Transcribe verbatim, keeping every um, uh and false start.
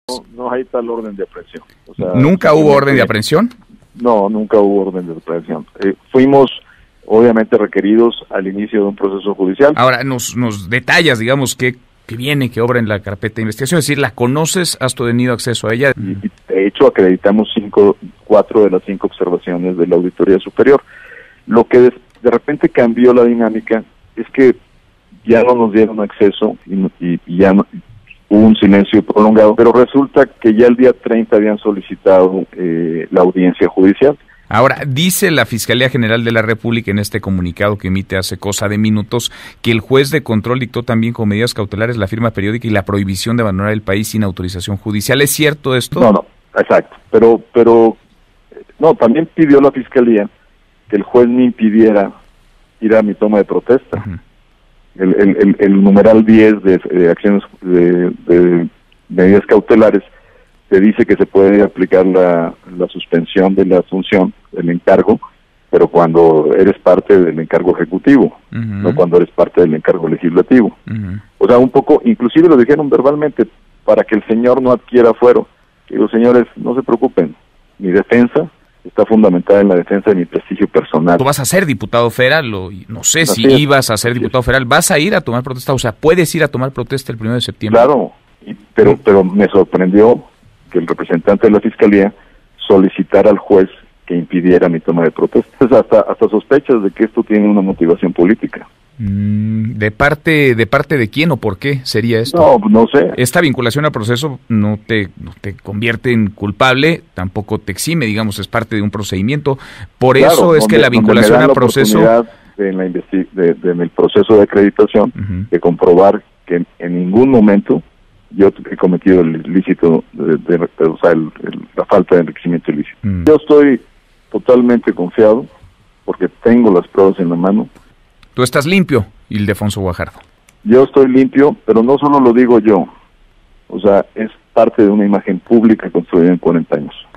No, no hay tal orden de aprehensión. O sea, ¿Nunca hubo orden de aprehensión? No, nunca hubo orden de aprehensión. Eh, fuimos obviamente requeridos al inicio de un proceso judicial. Ahora, nos, nos detallas, digamos, qué que viene, que obra en la carpeta de investigación, es decir, ¿la conoces? ¿Has tenido acceso a ella? Y, de hecho, acreditamos cinco, cuatro de las cinco observaciones de la Auditoría Superior. Lo que de, de repente cambió la dinámica es que ya no nos dieron acceso y, y, y ya no, hubo un silencio prolongado, pero resulta que ya el día treinta habían solicitado eh, la audiencia judicial. Ahora, dice la Fiscalía General de la República en este comunicado que emite hace cosa de minutos que el juez de control dictó también con medidas cautelares la firma periódica y la prohibición de abandonar el país sin autorización judicial. ¿Es cierto esto? No, no, exacto. Pero, pero no, también pidió la Fiscalía que el juez me impidiera ir a mi toma de protesta. Uh-huh. el, el, el, el numeral diez de, de acciones de, de medidas cautelares te dice que se puede aplicar la, la suspensión de la función, del encargo, pero cuando eres parte del encargo ejecutivo, uh-huh. no cuando eres parte del encargo legislativo. Uh-huh. O sea, un poco, inclusive lo dijeron verbalmente, para que el señor no adquiera fuero. Y los señores, no se preocupen, mi defensa está fundamentada en la defensa de mi prestigio personal. Tú vas a ser diputado federal, o no sé Así si es. ibas a ser diputado federal, ¿vas a ir a tomar protesta? O sea, ¿puedes ir a tomar protesta el primero de septiembre? Claro, y, pero, pero me sorprendió que el representante de la Fiscalía solicitara al juez que impidiera mi toma de protesta. Hasta, hasta sospechas de que esto tiene una motivación política. Mm, ¿De parte de parte de quién o por qué sería esto? No, no sé. Esta vinculación al proceso no te, no te convierte en culpable, tampoco te exime, digamos, es parte de un procedimiento. Por claro, eso es donde, que la vinculación al proceso... De en, la investi- de, de, en el proceso de acreditación, uh-huh. de comprobar que en, en ningún momento yo he cometido el ilícito, de, de, de, o sea, el, el, la falta de enriquecimiento ilícito. Mm. Yo estoy totalmente confiado porque tengo las pruebas en la mano. Tú estás limpio, Ildefonso Guajardo. Yo estoy limpio, pero no solo lo digo yo. O sea, es parte de una imagen pública construida en cuarenta años.